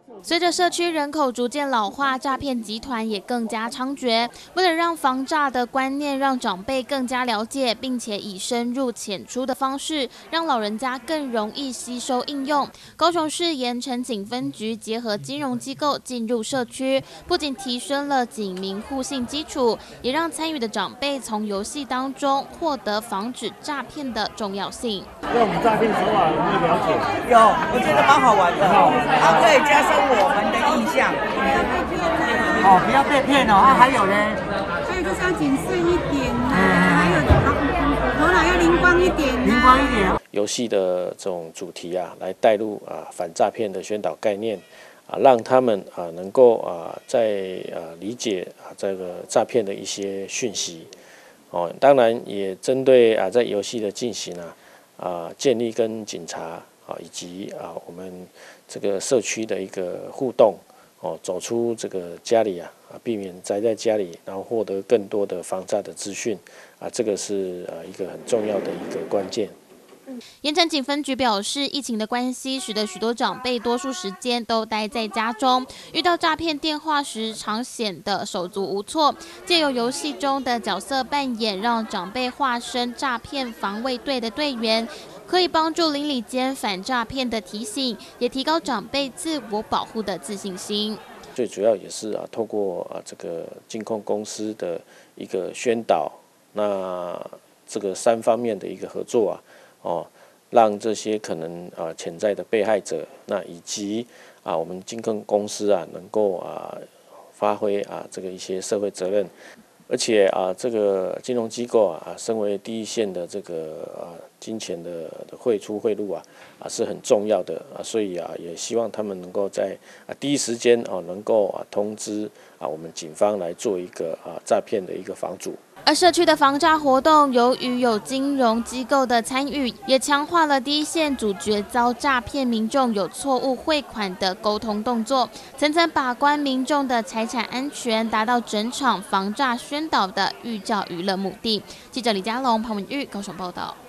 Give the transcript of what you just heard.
随着社区人口逐渐老化，诈骗集团也更加猖獗。为了让防诈的观念让长辈更加了解，并且以深入浅出的方式，让老人家更容易吸收应用，高雄市盐埕警分局结合金融机构进入社区，不仅提升了警民互信基础，也让参与的长辈从游戏当中获得防止诈骗的重要性。 对我们诈骗手法有没有了解？ 有，我觉得蛮好玩的，它可以加深我们的印象。 哦，不要被骗哦。还有呢？ 还有就是要谨慎一点还有头脑要灵光一点灵光一点。 游戏的这种主题啊，来带入反诈骗的宣导概念让他们能够在理解这个诈骗的一些讯息当然也针对在游戏的进行建立跟警察以及我们这个社区的一个互动走出这个家里避免宅在家里，然后获得更多的防诈的资讯这个是一个很重要的一个关键。 盐埕警分局表示，疫情的关系使得许多长辈多数时间都待在家中，遇到诈骗电话时常显得手足无措。借由游戏中的角色扮演，让长辈化身诈骗防卫队的队员，可以帮助邻里间反诈骗的提醒，也提高长辈自我保护的自信心。 最主要也是透过这个金控公司的一个宣导，那这个3方面的一个合作让这些可能潜在的被害者，那以及我们金控公司能够发挥这个一些社会责任，而且这个金融机构身为第一线的这个金钱的汇出汇入是很重要的所以也希望他们能够在第一时间能够通知我们警方来做一个诈骗的一个防阻。 而社区的防诈活动，由于有金融机构的参与，也强化了第一线阻绝遭诈骗民众有错误汇款的沟通动作，层层把关民众的财产安全，达到整场防诈宣导的寓教于乐目的。记者李佳龙、庞文玉高雄报道。